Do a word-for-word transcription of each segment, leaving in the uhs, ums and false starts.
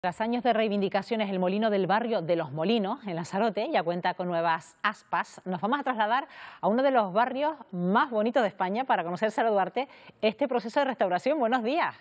Tras años de reivindicaciones, el molino del barrio de Los Molinos, en Lanzarote, ya cuenta con nuevas aspas. Nos vamos a trasladar a uno de los barrios más bonitos de España para conocer, Sara Duarte, este proceso de restauración. Buenos días.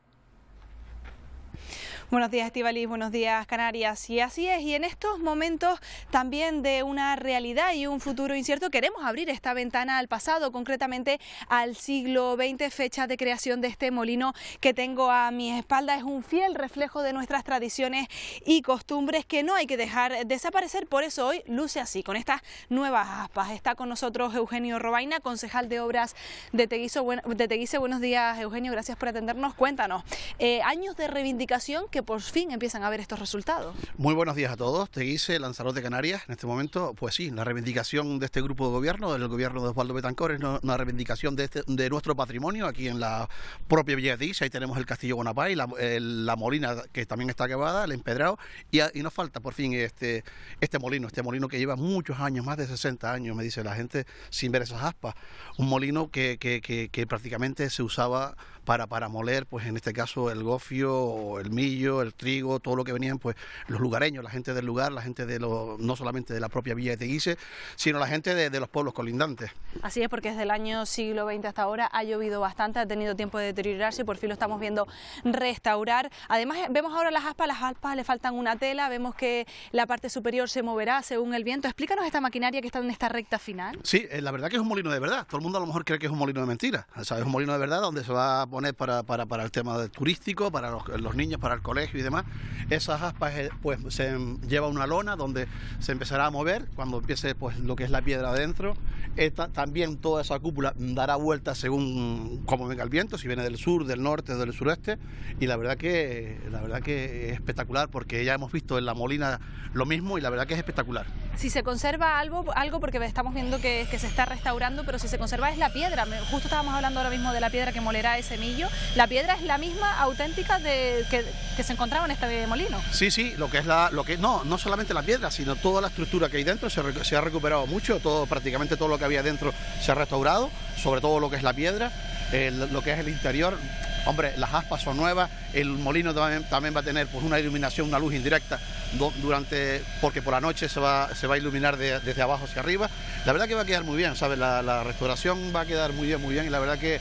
Buenos días, Estíbaliz, buenos días, Canarias. Y así es, y en estos momentos también de una realidad y un futuro incierto, queremos abrir esta ventana al pasado, concretamente al siglo veinte, fecha de creación de este molino que tengo a mi espalda. Es un fiel reflejo de nuestras tradiciones y costumbres que no hay que dejar desaparecer, por eso hoy luce así, con estas nuevas aspas. Está con nosotros Eugenio Robaina, concejal de Obras de Teguise. Buen, de Teguise. Buenos días, Eugenio, gracias por atendernos. Cuéntanos, eh, años de reivindicación que por fin empiezan a ver estos resultados. Muy buenos días a todos. Teguise, Lanzarote, Canarias. En este momento, pues sí, la reivindicación de este grupo de gobierno, del gobierno de Osvaldo Betancor, es una reivindicación de, este, de nuestro patrimonio aquí en la propia Villa de Teguise. Ahí tenemos el Castillo Bonaparte, la, el, la molina que también está acabada, el empedrado, y, y nos falta por fin este, este molino, este molino que lleva muchos años, más de sesenta años, me dice la gente, sin ver esas aspas. Un molino que, que, que, que prácticamente se usaba para, para moler, pues en este caso el gofio, el millo, el trigo, todo lo que venían pues los lugareños, la gente del lugar, la gente de lo, no solamente de la propia Villa de Teguise, sino la gente de, de los pueblos colindantes. Así es, porque desde el año siglo veinte hasta ahora ha llovido bastante, ha tenido tiempo de deteriorarse y por fin lo estamos viendo restaurar. Además vemos ahora las aspas, las aspas le faltan una tela, vemos que la parte superior se moverá según el viento. Explícanos esta maquinaria que está en esta recta final. Sí, la verdad que es un molino de verdad. Todo el mundo a lo mejor cree que es un molino de mentira. O sea, es un molino de verdad donde se va a poner para, para, para el tema de turístico, para los, los niños, para el colegio y demás. Esas aspas pues se lleva una lona donde se empezará a mover cuando empiece pues lo que es la piedra adentro. Esta, también toda esa cúpula dará vuelta según cómo venga el viento, si viene del sur, del norte, del sureste, y la verdad que la verdad que es espectacular porque ya hemos visto en la molina lo mismo y la verdad que es espectacular. Si se conserva algo, algo porque estamos viendo que, que se está restaurando, pero si se conserva es la piedra. Justo estábamos hablando ahora mismo de la piedra que molerá ese millo. La piedra es la misma auténtica de que, que se encontraba en este molino. Sí, sí, lo que es la, lo que no, no solamente la piedra, sino toda la estructura que hay dentro se, se ha recuperado mucho, todo, prácticamente todo lo que había dentro se ha restaurado, sobre todo lo que es la piedra, el, lo que es el interior. Hombre, las aspas son nuevas, el molino también, también va a tener pues una iluminación, una luz indirecta do, durante, porque por la noche se va, se va a iluminar de, desde abajo hacia arriba. La verdad que va a quedar muy bien, ¿sabes? La, la restauración va a quedar muy bien, muy bien y la verdad que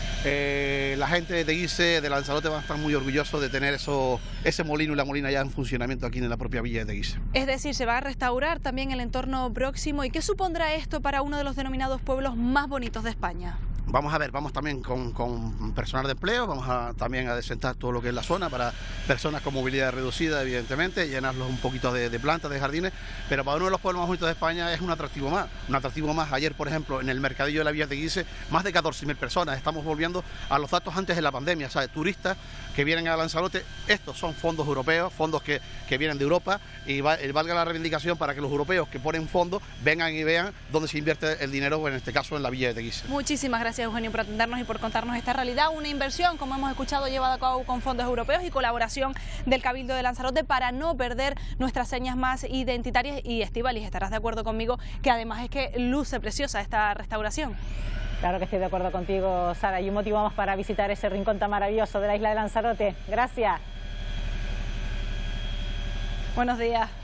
eh, la gente de Teguise, de Lanzarote van a estar muy orgullosos de tener eso, ese molino y la molina ya en funcionamiento aquí en la propia Villa de Teguise. Es decir, se va a restaurar también el entorno próximo. ¿Y qué supondrá esto para uno de los denominados pueblos más bonitos de España? Vamos a ver, vamos también con, con personal de empleo, vamos a, también a desentar todo lo que es la zona para personas con movilidad reducida, evidentemente, llenarlos un poquito de, de plantas, de jardines, pero para uno de los pueblos más bonitos de España es un atractivo más, un atractivo más. Ayer, por ejemplo, en el mercadillo de la Villa de Teguise, más de catorce mil personas, estamos volviendo a los datos antes de la pandemia, ¿sabes? Turistas que vienen a Lanzarote, estos son fondos europeos, fondos que, que vienen de Europa, y va, valga la reivindicación para que los europeos que ponen fondos vengan y vean dónde se invierte el dinero, en este caso en la Villa de Teguise. Muchísimas gracias, Eugenio, por atendernos y por contarnos esta realidad, una inversión, como hemos escuchado, llevada a cabo con fondos europeos y colaboración del Cabildo de Lanzarote para no perder nuestras señas más identitarias. Y Estíbaliz, estarás de acuerdo conmigo que además es que luce preciosa esta restauración. Claro que estoy de acuerdo contigo, Sara, y un motivo más para visitar ese rincón tan maravilloso de la isla de Lanzarote. Gracias. Buenos días.